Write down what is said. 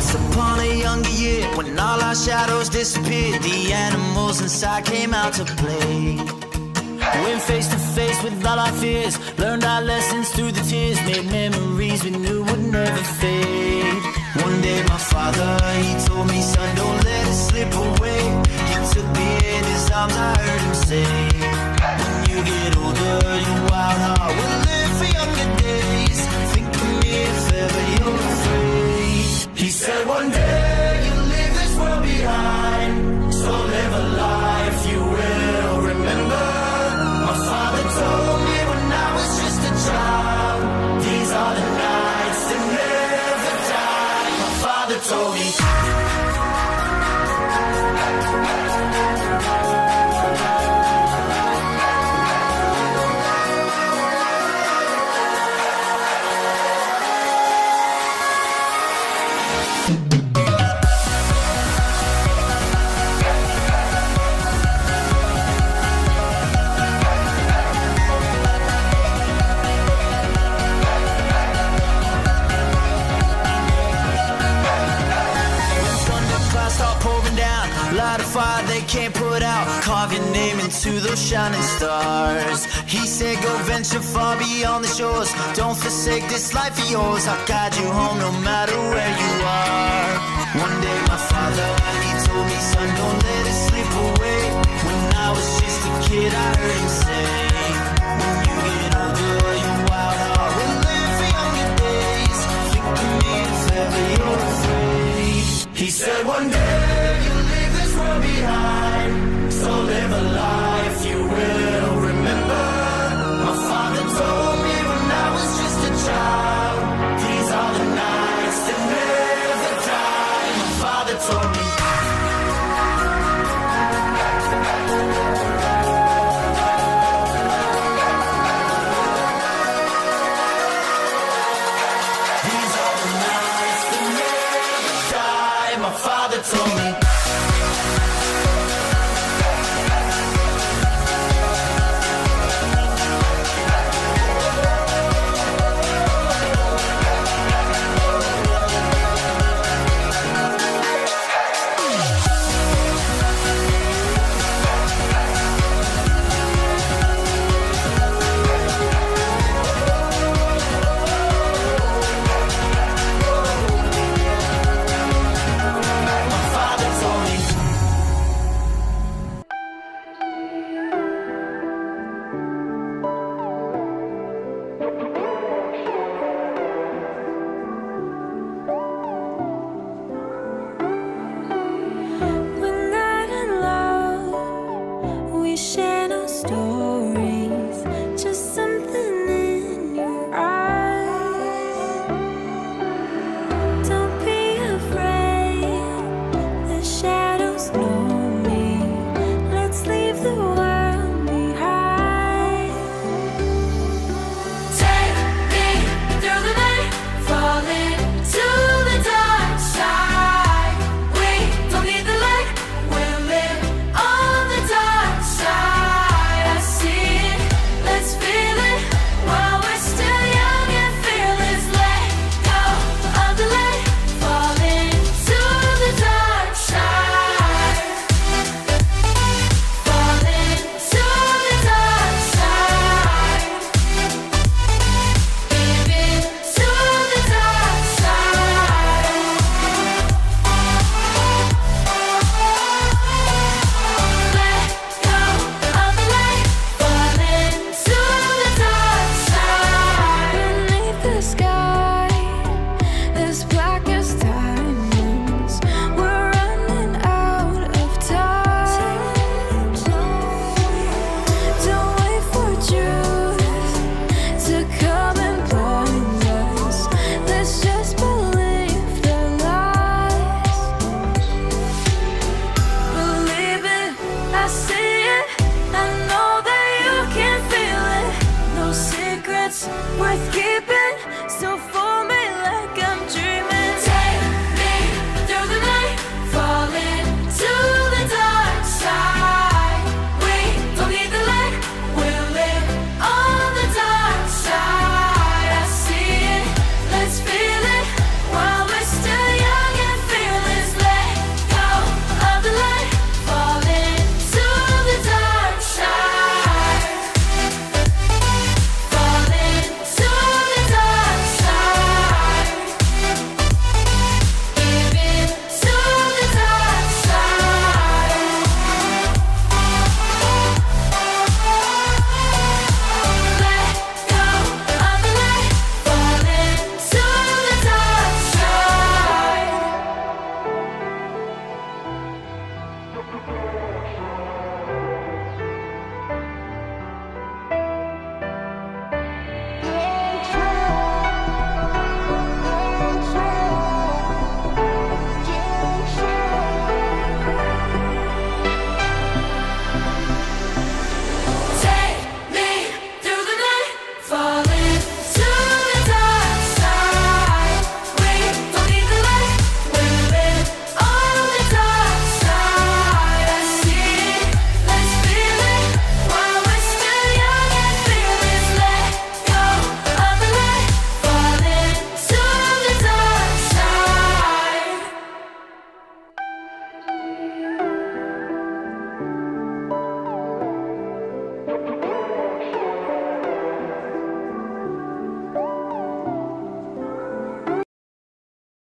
Once upon a younger year, when all our shadows disappeared, the animals inside came out to play. Went face to face with all our fears, learned our lessons through the tears, made memories we knew would never fade. One day my father, he told me, son, don't let it slip away. He took me in his arms, I heard him say, when you get older, your wild heart will live for younger days. Think of me if ever you're afraid. He said one day you'll leave this world behind, so live a life you will remember. My father told me when I was just a child, these are the nights that never die. My father told me. Light a fire they can't put out, carve your name into those shining stars. He said go venture far beyond the shores, don't forsake this life of yours. I'll guide you home no matter where you are. One day my father, he told me, son, don't let it slip away. When I was just a kid I heard him say,